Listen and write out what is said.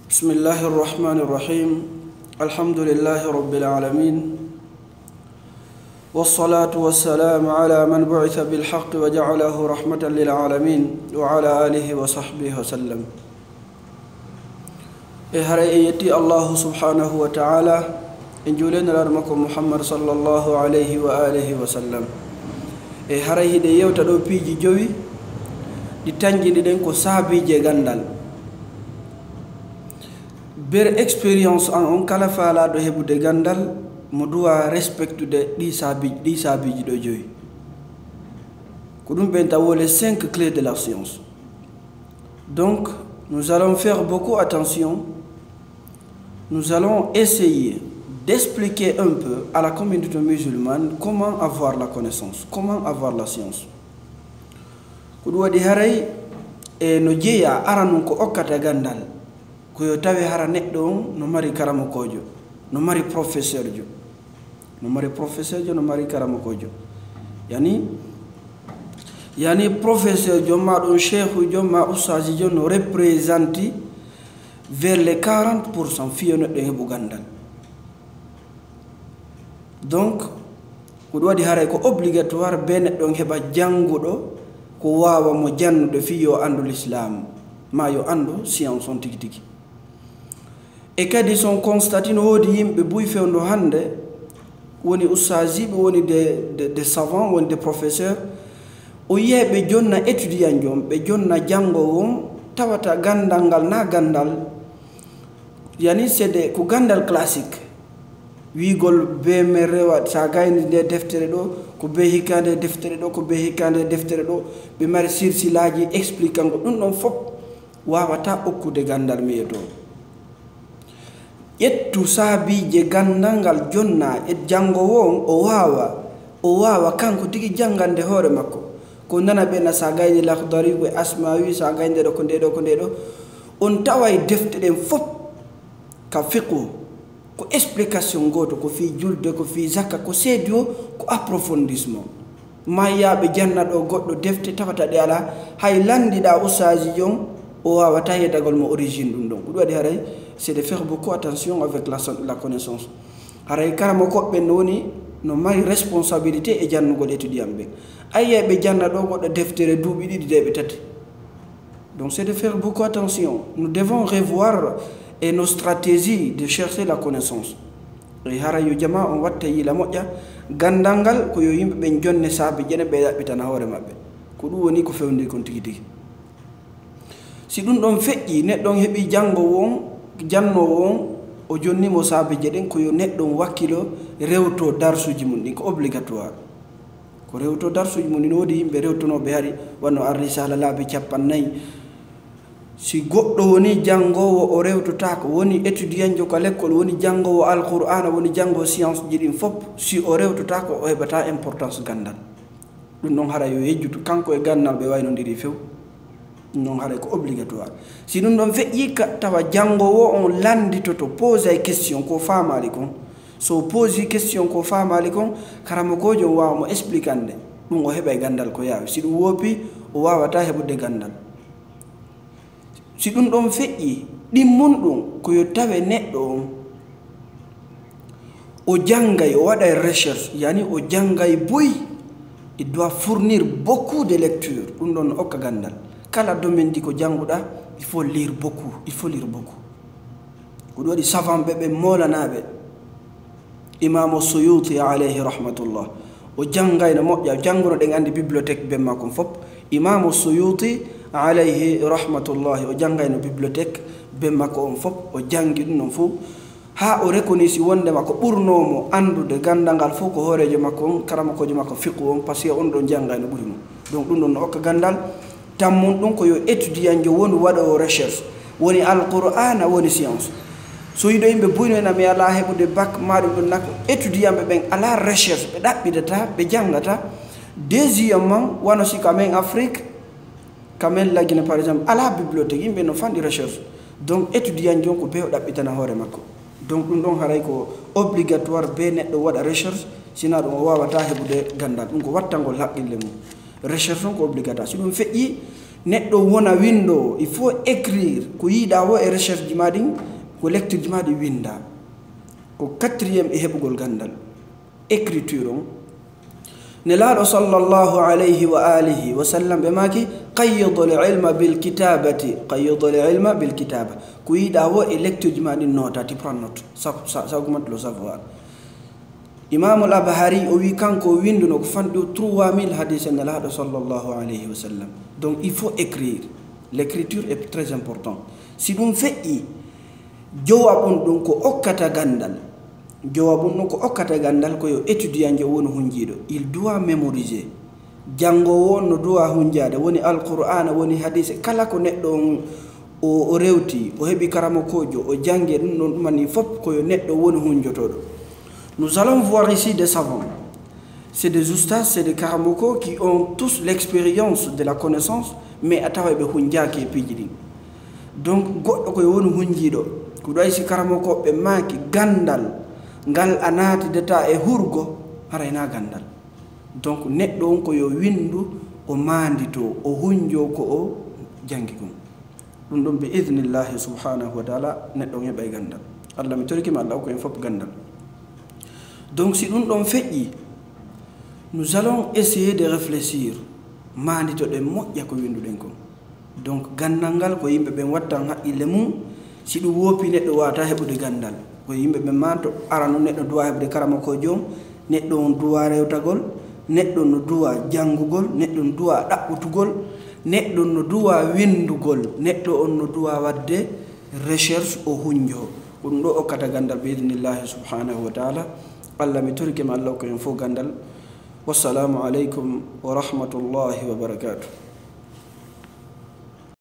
بسم الله الرحمن الرحيم الحمد لله رب العالمين والصلاة والسلام على من بعث بالحق وجعله رحمة للعالمين وعلى آله وصحبه وسلم. إهرئيتي الله سبحانه وتعالى إن جولنا لرمكم محمد صلى الله عليه وآله وسلم. إهرئي دي يوتدو بيجي جوي di tanjini den ko saabije gandal ber experience on kala faala do hebude gandal mo doit respectude di saabiji do joyi ko dum ben tawo les 5 clés de la science. Donc nous allons faire beaucoup attention, nous allons essayer d'expliquer un peu à la communauté musulmane comment avoir la connaissance, comment avoir la science. Kudu wadi haray e no jeya aranu ko okkata gandal ko yo tawi hara neddo no mari karamo kojo, no mari professeur jo, no mari professeur jo, no mari karamo kojo. Yani professeur jo ma don cheikh jo ma ustazi jo no représenti vers les 40% fiyo neddo hebu gandal. Donc kudu wadi haray ko obligatoire be neddo heba jangudo ko wawa mo jannude fi yo andu l'islam ma yo andu science on tigi tigi e kadi son constatino wodi yimbe buy fewndo hande woni ustazi be woni de savants woni de professeurs o yebe jonna étudiant jom be jonna jango won tawata gandal na gandal yani c'est de ko gandal classique wigol be me rewa sa gayni de deftere do ko be hikande deftere do ko be hikande deftere do be mari silsilaji expliquant dum don fop wawata okkude gandal mi do yettu saabije gandangal jonna e jango won o wawa kanko tigi jangande hore makko ko nana be na sa gayni lakhdari ko asmawi sa gaynde do ko ndedo on taway deftere fop ka fiqhu ko explication goto ko fi julde ko fi zakka ko sedio ko approfondissement mayabe janna do goddo defte tawata de ala hay landida usaji jon o wawata yedagol mo origine dum don ko wadi haray c'est de faire beaucoup attention avec la connaissance. Haray karamo ko be noni no mari responsabilité e jannugol étudiant be ayebe janna do goddo deftere duubi didi debe tati. Donc c'est de faire beaucoup attention, nous devons revoir et nos stratégies de chercher la connaissance. E hara yo jama on watta yila moƴƴa gandangal ko yo yimbe be jonne saabe jene be yabbitana hoore mabbe ko dum woni ko fewndi kon tigi tigi. Si dum don feƴƴi neddon hebi jango won o jonni mo saabe jeden ko yo neddon wakkilo rewto darsuji mun din ko obligatoire ko rewto darsuji mun no wodi yimbe rewtono be hari wanno ar-risala laabi 40. Si goddo woni jangowo o rewtota ko woni étudiant jo ko l'école woni jangowo alquran woni jango science jidin fop si o rewtota ko o hebata importance gandal dum non hara yo yejjutu kanko e gannal be wayno ndiri few non hara ko obligatoire. Si dum don feƴƴi ka tawa jangowo on landitoto pose ay question ko famali kon so pose question ko famali kon karamo kojo wawa mo explicande dum o hebay gandal ko yawi si dum wopi o wawata hebude gandal. Si dum don feƴƴi dimmun dum ko yo tawe neddo o jangay o wada recherche yani o jangay boy il doit fournir beaucoup de lecture dum don okka gandal kala domaine di ko janguda il faut lire beaucoup ko wadi savant be molanabe imam Suyuti alayhi rahmatullah o jangay no moƴƴa jangono de andi bibliothèque be makon fop imam Suyuti alayhi rahmatullah o jangay no bibliothèque be makko on fop o jangi dum non fu ha o reconnaissy wonde makko burnomo andude gandangal fu ko horejo makko karama ko makko fiqhu on parce que on don jangay no burimo. Donc dum don okka gandal tammon dum ko yo étudiant jo woni wado recherche woni alquran woni science so yido yimbe buyno na mi ala hebude bac maari dum nak étudiant be ben ala recherche be dabbidata be jangata. Deuxièmement wano si quand même Afrique quand même la Guinée par exemple à la bibliothèque yimbe no fandi recherche donc étudiant jon ko be o dabbitana hoore makko. Donc dum don haray ko obligatoire be neddo wada recherche sina dum wawata hebude gandal dum ko wattangol haqqille mum recherche ko obligatoire si dum feƴƴi neɗɗo wona windo il faut écrire ko yiɗa wo e recherche ji ma ɗin ko lecture ji ma ɗi winda ko 4e e heɓugol gandal écriture on nelaɗo sallallahu alayhi wa alihi wa sallam ɓe maki qayyidul ilma bil kitabati qayyidul ilma bil kitaba ko yiɗa wo e lecture ji ma ɗin nota ti prend note ça augmente le savoir imam al abhari o wi kanko winduno ko fanɗi 3000 hadith nelaɗo sallallahu alayhi wa sallam donc il faut écrire l'écriture est très important si ɗum feƴƴi jowabun ɗum ko okkata gandal jowabun ɗum ko okkata gandal ko yo étudiant je woni hunjiɗo il doit mémoriser jangowo no dowa hunjade woni alqur'ana woni hadith kala ko neɗɗo on o rewti o heɓi karamakojo o jangue ɗum ɗon ɗumani fof koyo neɗɗo woni hunjotoɗo. Nous allons voir ici des savants, c'est des ustads, c'est des karamoko qui ont tous l'expérience de la connaissance mais atawa ɓe hunjaki e piiji ɗin. Donc goɗɗo koye woni hunjiɗo ko ɗo si karamoko ɓe maki gandal ngal a natidata e hurgo harayna gandal. Donc neɗɗo on ko yo windu o mandito o hunjo ko o jangi ɗum ɗum ɗon bi idnillahi subhanahu wa taala neɗɗo on heɓa gandal. Allah mi torikima Allah ko en fof gandal. Donc si ɗum ɗon feƴƴi nous allons essayer de réfléchir manditoɗen moƴƴa ko winduɗen kon. Donc gandal ngal ko yimɓe ɓen wattan haqqille mum si ɗum woppi neɗɗo wawata heɓude gandal ko yimɓe ɓen manto arano neɗɗo duwa heɓde karama ko joom neɗɗo on duwa rewtagol neɗɗo no duwa jangugol neɗɗo no duwa ɗaɓɓutugol neɗɗo no duwa windugol neɗɗo on no duwa wadde recherche o hunjo ko ɗum ɗo okkata gandal bi idnillahi subhanahu wa taala. Allah mi torikema Allah ko en fof gandal. Wassalamu aleykum wa rahmatullahi wa barakatuh.